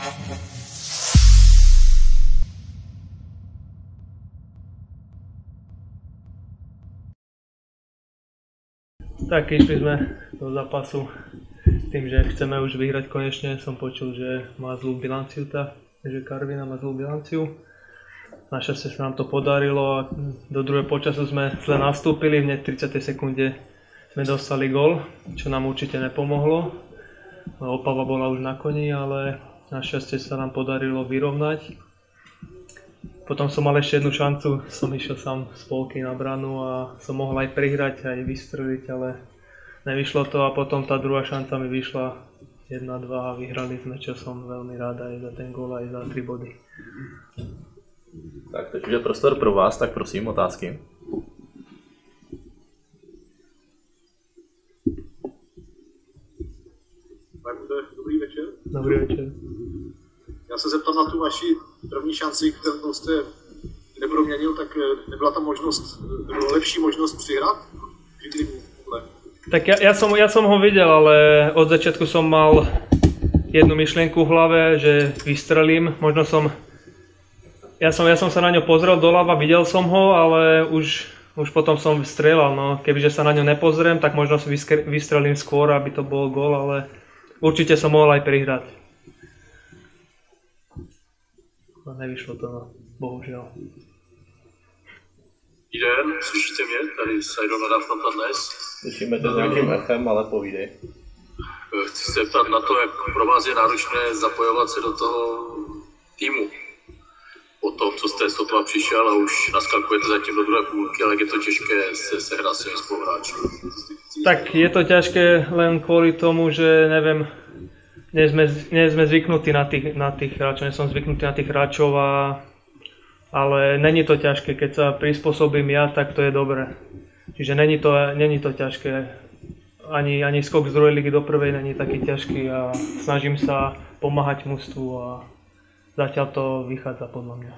Tak išli sme do zápasu s tým, že chceme už vyhrať konečne. Som počul, že má zlú bilanciu že Karviná má zlú bilanciu. Našťastie sa nám to podarilo a do druhého počasu sme zle nastúpili. V 30. sekunde sme dostali gól, čo nám určite nepomohlo. Opava bola už na koni, ale našťastie sa nám podarilo vyrovnať. Potom som mal ešte jednu šancu, som išiel sám z polky na branu a som mohol aj prihrať, aj vystreliť, ale nevyšlo to a potom tá druhá šanca mi vyšla 1-2 a vyhrali sme, čo som veľmi rád aj za ten gól, aj za 3 body. Tak teď je prostor pro vás, tak prosím, otázky. Dobrý večer. Dobrý večer. Já se zeptám na tu vaši první šanci, kterou jste neproměnil, tak nebyla tam možnost, lepší možnost přihrát? Tak ja som ho videl, ale od začiatku som mal jednu myšlienku v hlave, že vystrelím. Možno ja som sa na ňo pozrel doľava, videl som ho, ale už potom som strieľal. No. Kebyže sa na ňo nepozriem, tak možno vystrelím skôr, aby to bol gól, ale určite som mohol aj prihrať. No, nevyšlo to, no. Bohužiaľ. Dobrý den, slyšíte mě? Tady Sajdo Nadávka dnes. Slyšíme tě s nějakým echem, ale povídej. Chci se zeptat na to, jak pro vás je náročné zapojovat se do toho týmu. Po tom, co jste sotva přišel a už naskakujete zatím do druhé půlky, ale jak je to těžké se sehrát s těmi spoluhráči. Tak je to ťažké len kvôli tomu, že neviem, nie sme zvyknutí na tých hráčov, nie som zvyknutý na tých hráčov, ale není to ťažké, keď sa prispôsobím ja, tak to je dobré. Čiže není to ťažké, ani skok z druhej ligy do prvej není taký ťažký a snažím sa pomáhať mužstvu a zatiaľ to vychádza podľa mňa.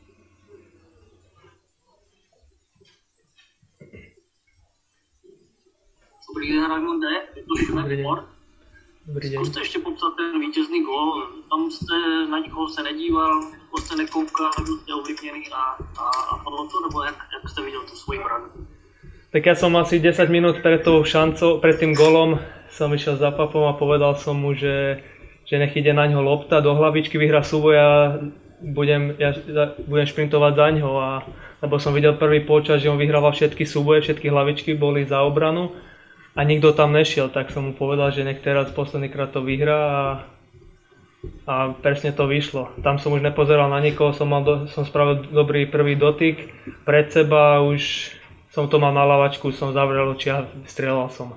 Dobrý den, Raimunde, je to Šimek Sport. Zkuste ještě popsat ten vítězný gól. Tam jste na nikoho se nedíval, nikoho jste nekoukal, nebyl jste ovlivněný a padlo to, nebo jak jste viděl tu svoji branu? Tak ja som asi 10 minút pred tou šancou, pred tým golom som išiel za papom a povedal som mu, že nech ide na ňo lopta do hlavičky, vyhrá súboj a budem šprintovať za ňo. Lebo som videl prvý počas, že on vyhrával všetky súboje, všetky hlavičky boli za obranu. A nikto tam nešiel, tak som mu povedal, že nech teraz poslednýkrát to vyhrá a presne to vyšlo. Tam som už nepozeral na nikoho, som spravil dobrý prvý dotyk pred seba, už som to mal na lavačku, som zavrel oči a strieľal som.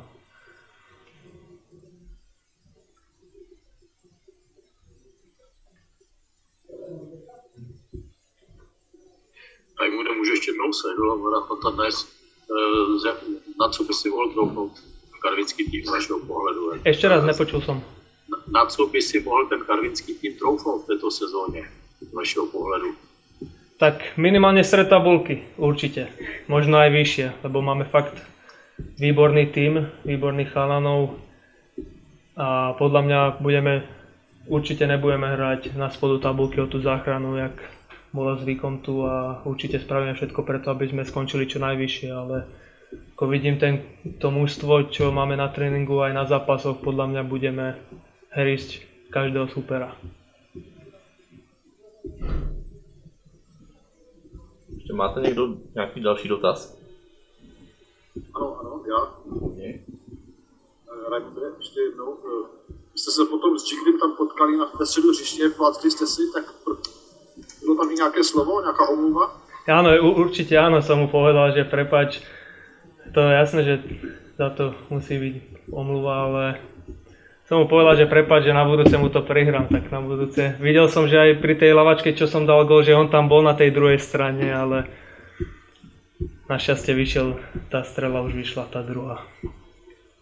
Raimunde, můžu ještě jednou se dohledat dnes. Na co by si mohl troufnout karvinský tým z vašeho pohledu? Ešte raz, nepočul som. Na co by si mohl ten karvinský tým troufnout v této sezóně z vašeho pohledu? Tak minimálne stred tabulky, určite. Možno aj vyššie, lebo máme fakt výborný tým, výborných chalanov a podľa mňa určite nebudeme hrať na spodu tabulky o tú záchranu, jak bolo zvykom tu a určite spravíme všetko preto, aby sme skončili čo najvyššie, ale ako vidím to mužstvo, čo máme na tréningu aj na zápasoch, podľa mňa budeme hrísť každého supera. Ještě máte někdo nějaký další dotaz? Ano, já. Raimunde, ještě jednou. Vy jste se potom s Jigrym tam potkali ve středu hřiště, plácli jste si, tak bylo tam i nějaké slovo, nějaká omluva? Áno, určite áno, som mu povedal, že prepáč, to je jasné, že za to musí byť omluva, ale som mu povedal, že prepáč, že na budúce mu to prehrám, tak na budúce. Videl som, že aj pri tej lavačke, čo som dal gól, že on tam bol na tej druhej strane, ale našťastie vyšiel, tá strela už vyšla, tá druhá.